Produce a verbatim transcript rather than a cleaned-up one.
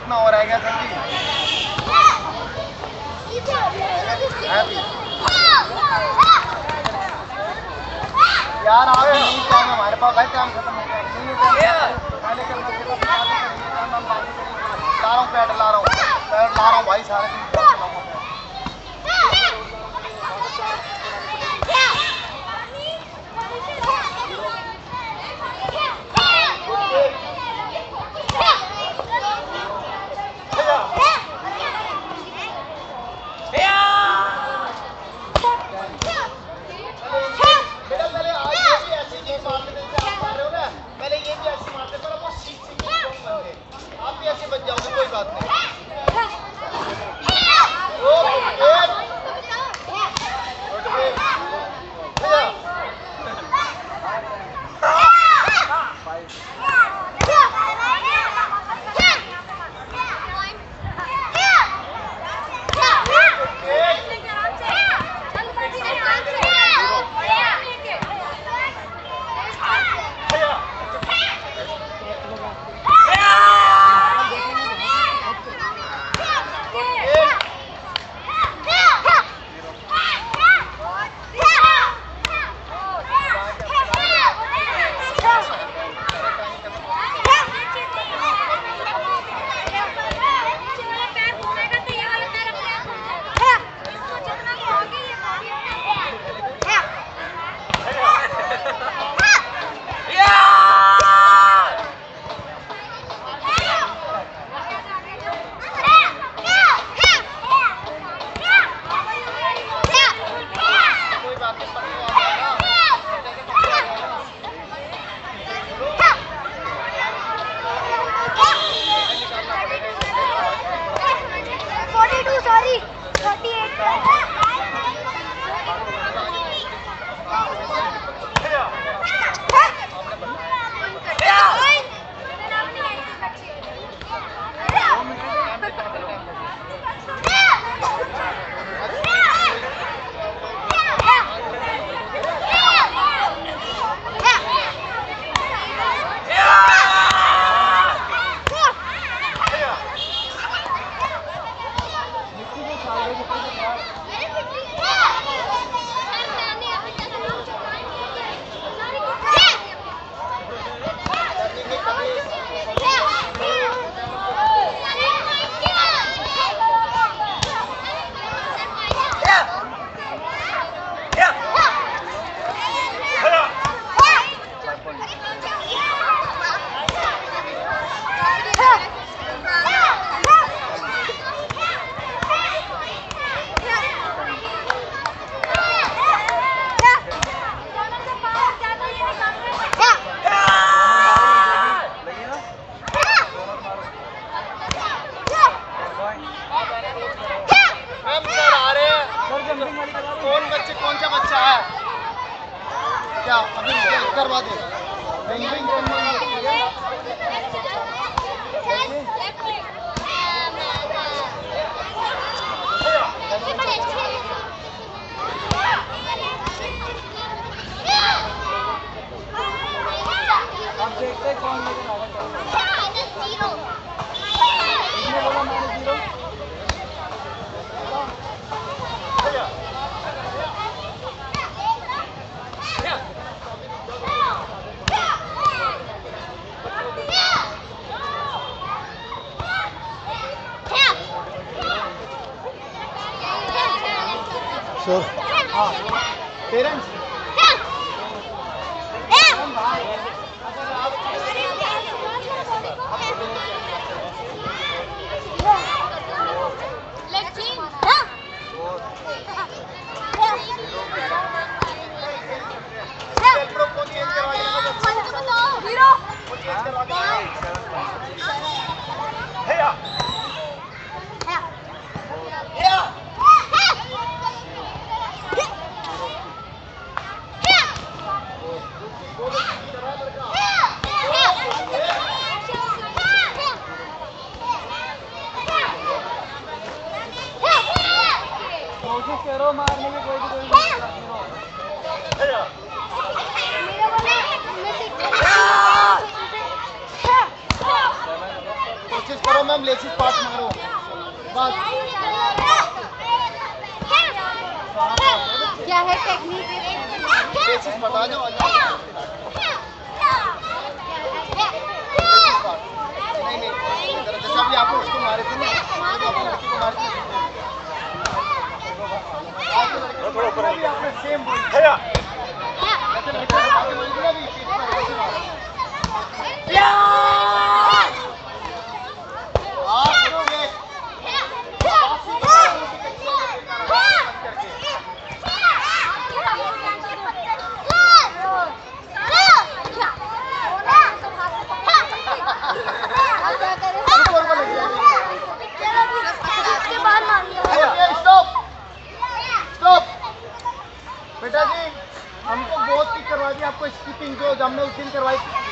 कितना और आएगा सर जी? यार आओ टाइम हमारे पास भाई, टाइम खत्म हो गया। ला रहा हूँ पैड ला रहा हूँ पैड ला रहा हूँ भाई सारे दिन। आप भी ऐसे बच जाओगे, कोई बात नहीं। कौन बच्चे कौन सा बच्चा है क्या अभी करवा दे। अब देखते हैं कौन लेकर Sure. हाँ पेरेंट्स करो मारने में कोई भी कोई कोशिश करो मैम लेसिस पास मारो बस। क्या है टेक्निक? लेसिस बता दो। नहीं नहीं जैसे अभी आपने उसको मारे थे ना, तो अपनी लड़की को मारे थे थोड़ा ऊपर अभी आपने सेम बोल दिया जैसे लड़की को आगे बोल दिया भी इसी तरह से मारो। आप करोगे बेटा जी हमको बहुत पिक करवा दी आपको स्कीपिंग जो हमने उस दिन करवाई थी।